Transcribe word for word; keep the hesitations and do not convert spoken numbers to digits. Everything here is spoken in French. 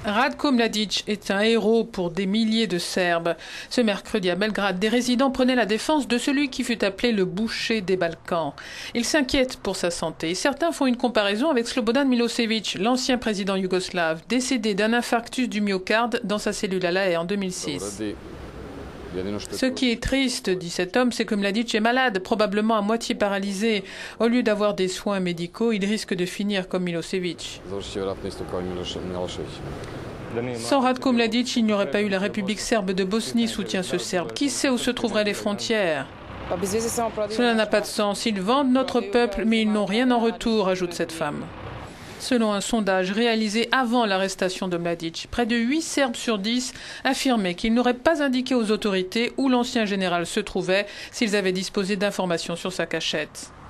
Ratko Mladic est un héros pour des milliers de Serbes. Ce mercredi à Belgrade, des résidents prenaient la défense de celui qui fut appelé le boucher des Balkans. Ils s'inquiètent pour sa santé. Certains font une comparaison avec Slobodan Milosevic, l'ancien président yougoslave, décédé d'un infarctus du myocarde dans sa cellule à La Haye en deux mille six. Ce qui est triste, dit cet homme, c'est que Mladic est malade, probablement à moitié paralysé. Au lieu d'avoir des soins médicaux, il risque de finir comme Milosevic. Sans Ratko Mladic, il n'y aurait pas eu la République serbe de Bosnie, soutient ce Serbe. Qui sait où se trouveraient les frontières? Cela n'a pas de sens. Ils vendent notre peuple, mais ils n'ont rien en retour, ajoute cette femme. Selon un sondage réalisé avant l'arrestation de Mladic, près de huit Serbes sur dix affirmaient qu'ils n'auraient pas indiqué aux autorités où l'ancien général se trouvait s'ils avaient disposé d'informations sur sa cachette.